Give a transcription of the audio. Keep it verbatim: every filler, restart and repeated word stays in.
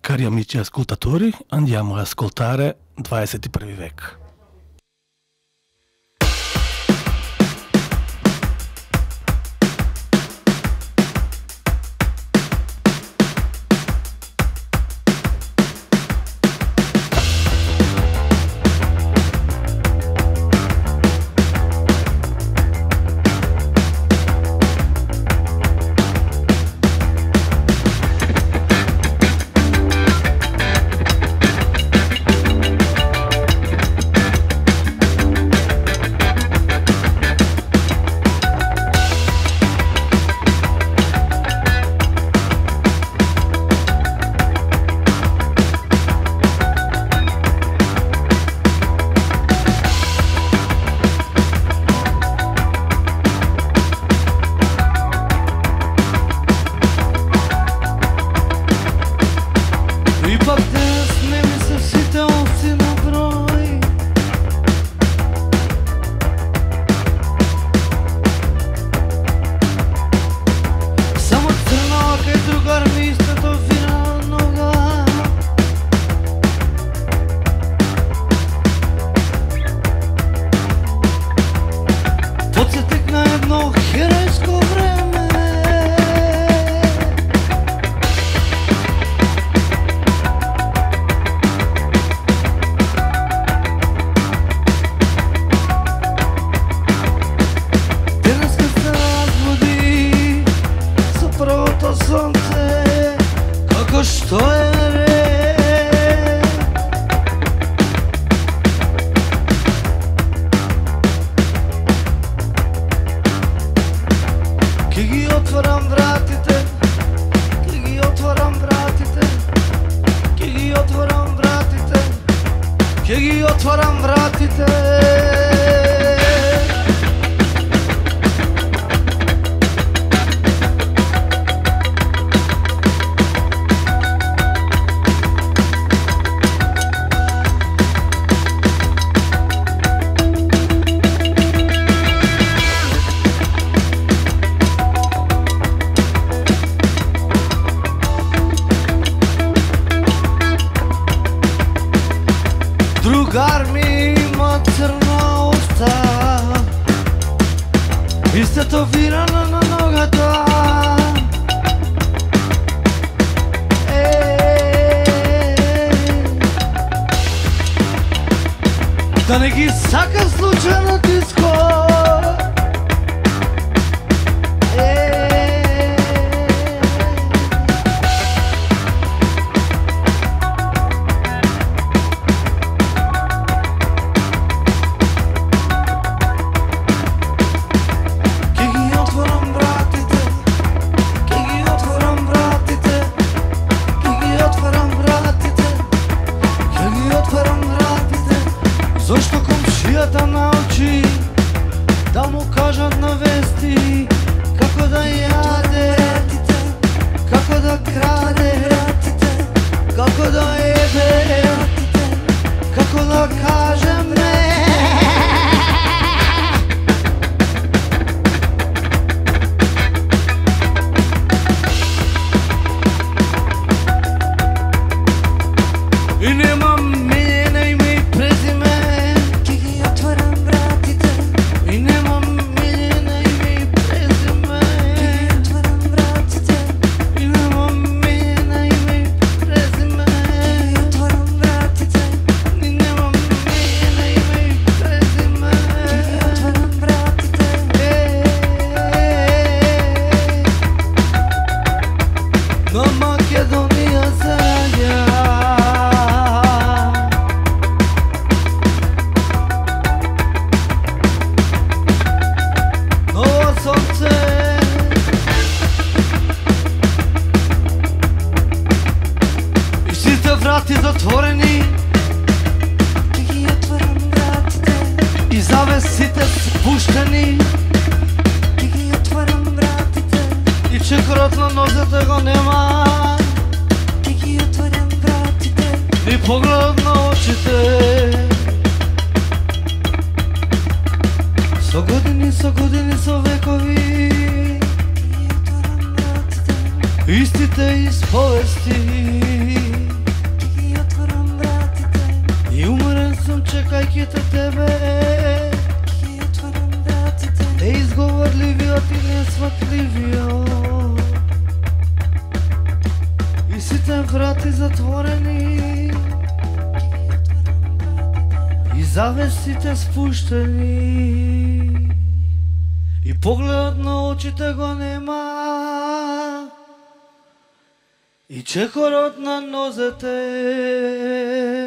Cari amici ascoltatori, andiamo ad ascoltare dvadeset i prvi vek. Drugar mi ima crna usta istetovirana na nogata. Da ne gi saka slučajno disko. Zašto komšijata nauči da mu kažat na vesti kako da jade, kako da krade, kako da jebe, kako da kažem ne. I nemam miljene ime i prezime. Vrati zatvoreni i zavesite spušteni i čekorat na noze tega nema, ni pogled na očite. So godini, so godini, so vekovi, isti te ispovesti. чекајќи те тебе е изговорливиот и несватливиот и сите врати затворени и завесите спуштени и погледот на очите го нема и чекорот на нозете